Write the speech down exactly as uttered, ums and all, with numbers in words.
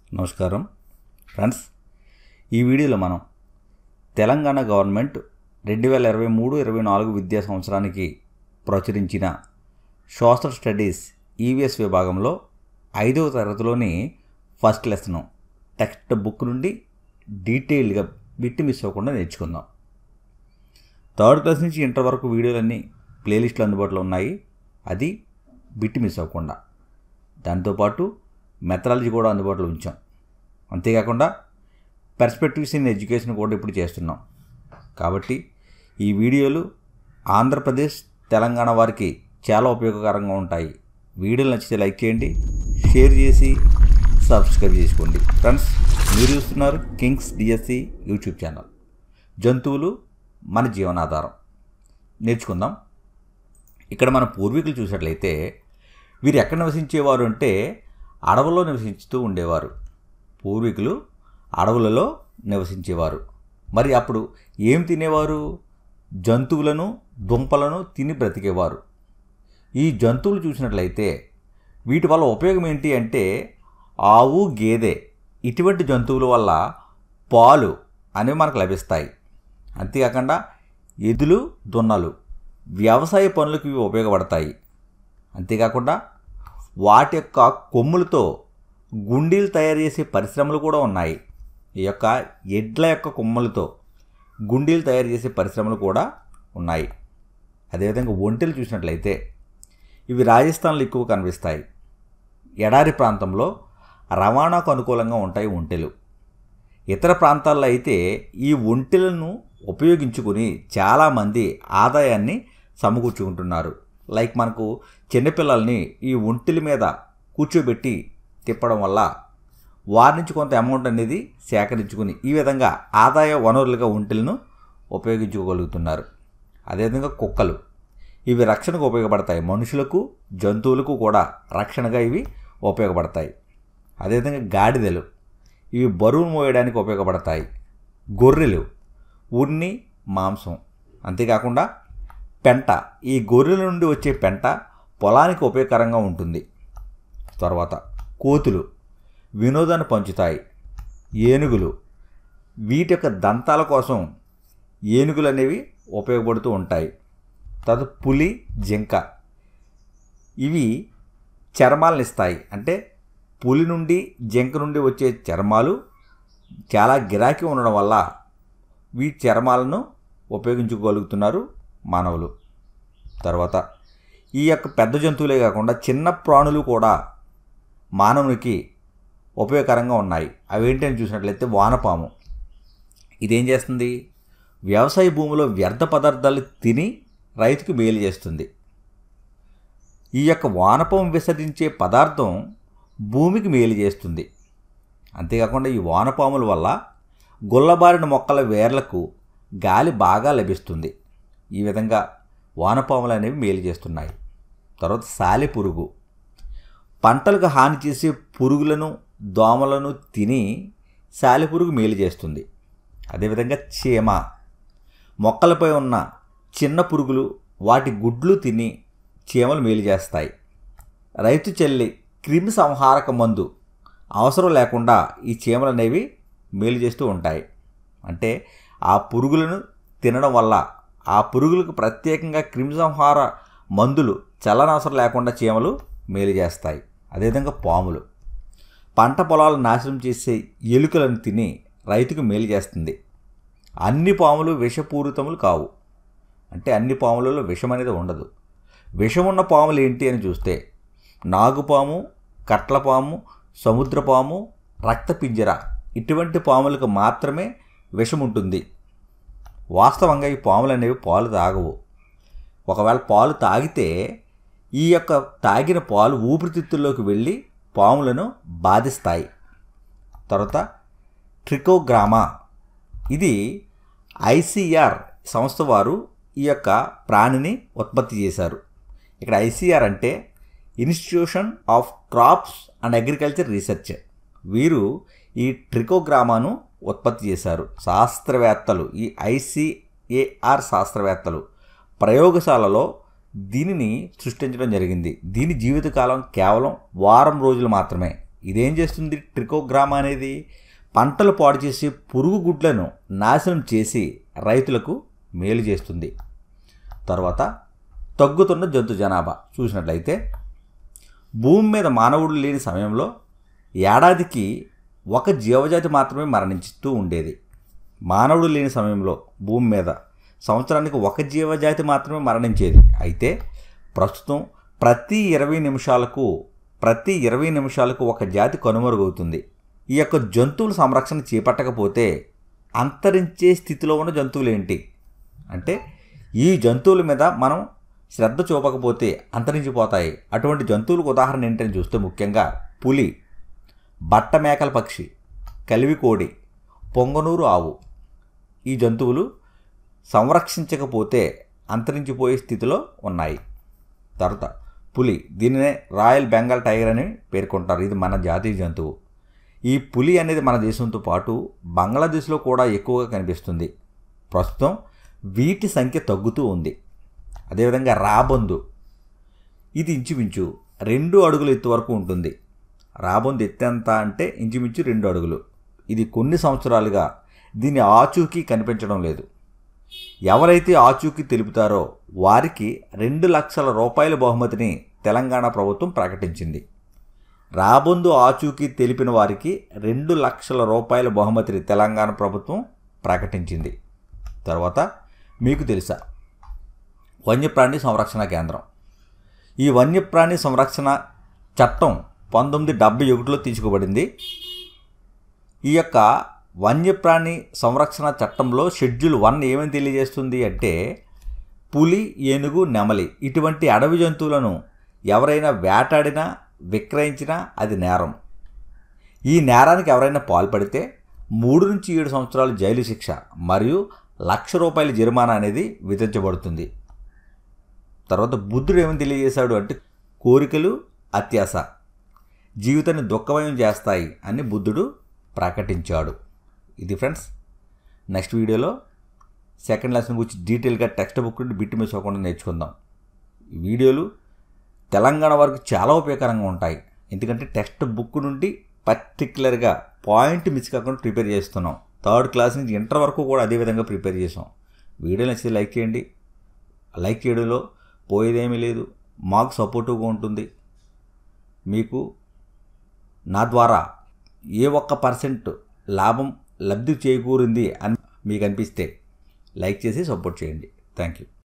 నమస్కారం ఫ్రెండ్స్, ఈ వీడియోలో మనం తెలంగాణ గవర్నమెంట్ రెండు వేల ఇరవై మూడు ఇరవై నాలుగు విద్యా సంవత్సరానికి ప్రచురించిన సోషల్ స్టడీస్ ఈవీఎస్ విభాగంలో ఐదవ తరగతిలోని ఫస్ట్ లెసన్ టెక్స్ట్ బుక్ నుండి డీటెయిల్డ్గా బిట్ మిస్ అవ్వకుండా నేర్చుకుందాం. థర్డ్ క్లాస్ నుంచి ఇంటర్ వరకు వీడియోలన్నీ ప్లేలిస్టులు అందుబాటులో ఉన్నాయి. అది బిట్ మిస్ అవ్వకుండా. దాంతోపాటు మెథడాలజీ కూడా అందుబాటులో ఉంచాం. అంతేకాకుండా పర్స్పెక్టివ్స్ ఇన్ ఎడ్యుకేషన్ కూడా ఇప్పుడు చేస్తున్నాం. కాబట్టి ఈ వీడియోలు ఆంధ్రప్రదేశ్ తెలంగాణ వారికి చాలా ఉపయోగకరంగా ఉంటాయి. వీడియోలు నచ్చితే లైక్ చేయండి, షేర్ చేసి సబ్స్క్రైబ్ చేసుకోండి. ఫ్రెండ్స్, మీరు చూస్తున్నారు కింగ్స్ డిఎస్సి యూట్యూబ్ ఛానల్. జంతువులు మన జీవనాధారం. నేర్చుకుందాం. ఇక్కడ మన పూర్వీకులు చూసినట్లయితే వీరు ఎక్కడ నివసించేవారు అంటే అడవుల్లో నివసిస్తూ ఉండేవారు. పూర్వీకులు అడవులలో నివసించేవారు. మరి అప్పుడు ఏం తినేవారు? జంతువులను, దుంపలను తిని బ్రతికేవారు. ఈ జంతువులు చూసినట్లయితే వీటి వల్ల ఉపయోగం ఏంటి అంటే ఆవు, గేదె ఇటువంటి జంతువుల వల్ల పాలు అనేవి మనకు లభిస్తాయి. అంతేకాకుండా ఎద్దులు, దున్నలు వ్యవసాయ పనులకు ఇవి ఉపయోగపడతాయి. అంతేకాకుండా వాటి యొక్క కొమ్ములతో గుండీలు తయారు చేసే పరిశ్రమలు కూడా ఉన్నాయి. ఈ యొక్క ఎడ్ల యొక్క కొమ్ములతో గుండీలు తయారు చేసే పరిశ్రమలు కూడా ఉన్నాయి. అదేవిధంగా ఒంటెలు చూసినట్లయితే ఇవి రాజస్థాన్లో ఎక్కువ కనిపిస్తాయి. ఎడారి ప్రాంతంలో రవాణాకు అనుకూలంగా ఉంటాయి ఒంటెలు. ఇతర ప్రాంతాల్లో అయితే ఈ ఒంటెలను ఉపయోగించుకుని చాలామంది ఆదాయాన్ని సమకూర్చుకుంటున్నారు. లైక్ మనకు చిన్నపిల్లల్ని ఈ ఒంటెల మీద కూర్చోబెట్టి తిప్పడం వల్ల వారి నుంచి కొంత అమౌంట్ అనేది సేకరించుకుని ఈ విధంగా ఆదాయ వనరులుగా ఒంటెలను ఉపయోగించుకోగలుగుతున్నారు. అదేవిధంగా కుక్కలు ఇవి రక్షణకు ఉపయోగపడతాయి. మనుషులకు, జంతువులకు కూడా రక్షణగా ఇవి ఉపయోగపడతాయి. అదేవిధంగా గాడిదలు ఇవి బరువును మోయడానికి ఉపయోగపడతాయి. గొర్రెలు ఉన్ని, మాంసం. అంతేకాకుండా పెంట, ఈ గొర్రెల నుండి వచ్చే పెంట పొలానికి ఉపయోగకరంగా ఉంటుంది. తర్వాత కోతులు వినోదాన్ని పంచుతాయి. ఏనుగులు వీటి యొక్క దంతాల కోసం ఏనుగులు అనేవి ఉపయోగపడుతూ ఉంటాయి. తర్వాత పులి, జింక ఇవి చర్మాలను ఇస్తాయి. అంటే పులి నుండి, జింక నుండి వచ్చే చర్మాలు చాలా గిరాకీ ఉండడం వల్ల వీ చర్మాలను ఉపయోగించుకోగలుగుతున్నారు మానవులు. తర్వాత ఈ యొక్క పెద్ద జంతువులే కాకుండా చిన్న ప్రాణులు కూడా మానవునికి ఉపయోగకరంగా ఉన్నాయి. అవేంటని చూసినట్లయితే వానపాము ఇదేం చేస్తుంది? వ్యవసాయ భూమిలో వ్యర్థ పదార్థాలు తిని రైతుకు మేలు చేస్తుంది. ఈ యొక్క వానపాము విసర్జించే పదార్థం భూమికి మేలు చేస్తుంది. అంతేకాకుండా ఈ వానపాముల వల్ల గుల్లబారిన మొక్కల వేర్లకు గాలి బాగా లభిస్తుంది. ఈ విధంగా వానపాములు అనేవి మేలు చేస్తున్నాయి. తర్వాత సాలెపురుగు పంటలకు హాని చేసే పురుగులను, దోమలను తిని సాలెపురుగు మేలు చేస్తుంది. అదేవిధంగా చీమ మొక్కలపై ఉన్న చిన్న పురుగులు, వాటి గుడ్లు తిని చీమలు మేలు చేస్తాయి. రైతు చెల్లి క్రిమి సంహారక మందు అవసరం లేకుండా ఈ చీమలు అనేవి మేలు చేస్తూ ఉంటాయి. అంటే ఆ పురుగులను తినడం వల్ల ఆ పురుగులకు ప్రత్యేకంగా క్రిమిసంహార మందులు చల్లనవసరం లేకుండా చీమలు మేలు చేస్తాయి. అదేవిధంగా పాములు పంట పొలాలు నాశనం చేసే ఎలుకలను తిని రైతుకు మేలు చేస్తుంది. అన్ని పాములు విషపూరితములు కావు. అంటే అన్ని పాములలో విషం అనేది ఉండదు. విషమున్న పాములు ఏంటి అని చూస్తే నాగుపాము, కట్లపాము, సముద్రపాము, రక్తపింజర ఇటువంటి పాములకు మాత్రమే విషం ఉంటుంది. వాస్తవంగా ఈ పాములు అనేవి పాలు తాగవు. ఒకవేళ పాలు తాగితే ఈ యొక్క తాగిన పాలు ఊపిరితిత్తుల్లోకి వెళ్ళి పాములను బాధిస్తాయి. తర్వాత ట్రికోగ్రామా ఇది ఐసిఆర్ సంస్థ వారు ఈ యొక్క ప్రాణిని ఉత్పత్తి చేశారు. ఇక్కడ ఐసిఆర్ అంటే institution of crops and agriculture research. వీరు ఈ ట్రికోగ్రామాను ఉత్పత్తి చేశారు. శాస్త్రవేత్తలు, ఈ ఐసిఏఆర్ శాస్త్రవేత్తలు ప్రయోగశాలలో దీనిని సృష్టించడం జరిగింది. దీని జీవితకాలం కేవలం వారం రోజులు మాత్రమే. ఇదేం చేస్తుంది? ట్రికోగ్రామా అనేది పంటలు పాడు చేసి పురుగు గుడ్లను నాశనం చేసి రైతులకు మేలు చేస్తుంది. తర్వాత తగ్గుతున్న జంతు జనాభా చూసినట్లయితే భూమి మీద మానవుడు లేని సమయంలో ఏడాదికి ఒక జీవజాతి మాత్రమే మరణిస్తూ ఉండేది. మానవుడు లేని సమయంలో భూమి మీద సంవత్సరానికి ఒక జీవజాతి మాత్రమే మరణించేది. అయితే ప్రస్తుతం ప్రతి ఇరవై నిమిషాలకు ప్రతి ఇరవై నిమిషాలకు ఒక జాతి కనుమరుగవుతుంది. ఈ యొక్క జంతువుల సంరక్షణ చేపట్టకపోతే అంతరించే స్థితిలో ఉన్న జంతువులు ఏంటి అంటే ఈ జంతువుల మీద మనం శ్రద్ధ చూపకపోతే అంతరించిపోతాయి. అటువంటి జంతువులకు ఉదాహరణ ఏంటని చూస్తే ముఖ్యంగా పులి, బట్ట మేకల పక్షి, కలివికోడి, పొంగనూరు ఆవు. ఈ జంతువులు సంరక్షించకపోతే అంతరించిపోయే స్థితిలో ఉన్నాయి. తర్వాత పులి, దీనినే రాయల్ బెంగాల్ టైగర్ అని పేర్కొంటారు. ఇది మన జాతీయ జంతువు. ఈ పులి అనేది మన దేశంతో పాటు బంగ్లాదేశ్లో కూడా ఎక్కువగా కనిపిస్తుంది. ప్రస్తుతం వీటి సంఖ్య తగ్గుతూ ఉంది. అదేవిధంగా రాబందు, ఇది ఇంచుమించు రెండు అడుగుల ఎత్తు వరకు ఉంటుంది. రాబందు ఎత్తు ఎంత అంటే ఇంచుమించు రెండు అడుగులు. ఇది కొన్ని సంవత్సరాలుగా దీని ఆచూకీ కనిపించడం లేదు. ఎవరైతే ఆచూకీ తెలుపుతారో వారికి రెండు లక్షల రూపాయల బహుమతిని తెలంగాణ ప్రభుత్వం ప్రకటించింది. రాబందు ఆచూకీ తెలిపిన వారికి రెండు లక్షల రూపాయల బహుమతిని తెలంగాణ ప్రభుత్వం ప్రకటించింది. తర్వాత మీకు తెలుసా వన్యప్రాణి సంరక్షణ కేంద్రం. ఈ వన్యప్రాణి సంరక్షణ చట్టం పంతొమ్మిది డెబ్బై ఒకటిలో తీసుకోబడింది. ఈ యొక్క వన్యప్రాణి సంరక్షణ చట్టంలో షెడ్యూల్ వన్ ఏమని తెలియజేస్తుంది అంటే పులి, ఏనుగు, నెమలి ఇటువంటి అడవి జంతువులను ఎవరైనా వేటాడినా విక్రయించినా అది నేరం. ఈ నేరానికి ఎవరైనా పాల్పడితే మూడు నుంచి ఏడు సంవత్సరాలు జైలు శిక్ష మరియు లక్ష రూపాయల జరిమానా అనేది విధించబడుతుంది. తర్వాత బుద్ధుడు ఏమని తెలియజేశాడు అంటే కోరికలు అత్యాశ జీవితాన్ని దుఃఖమయం చేస్తాయి అని బుద్ధుడు ప్రకటించాడు. ఇది ఫ్రెండ్స్, నెక్స్ట్ వీడియోలో సెకండ్ లెసన్ గురించి డీటెయిల్గా టెక్స్ట్ బుక్ నుండి బిట్ మిస్ అవ్వకుండా నేర్చుకుందాం. ఈ వీడియోలు తెలంగాణ వరకు చాలా ఉపయోగకరంగా ఉంటాయి. ఎందుకంటే టెక్స్ట్ బుక్ నుండి పర్టికులర్గా పాయింట్ మిస్ కాకుండా ప్రిపేర్ చేస్తున్నాం. థర్డ్ క్లాస్ నుంచి ఇంటర్ వరకు కూడా అదేవిధంగా ప్రిపేర్ చేసాం. వీడియో నచ్చితే లైక్ చేయండి. లైక్ చేయడంలో పోయేదేమీ లేదు, మాకు సపోర్టివ్గా ఉంటుంది. మీకు నా ద్వారా ఏ ఒక్క పర్సెంట్ లాభం లబ్ధి చేకూరింది అని మీకు అనిపిస్తే లైక్ చేసి సపోర్ట్ చేయండి. Thank you.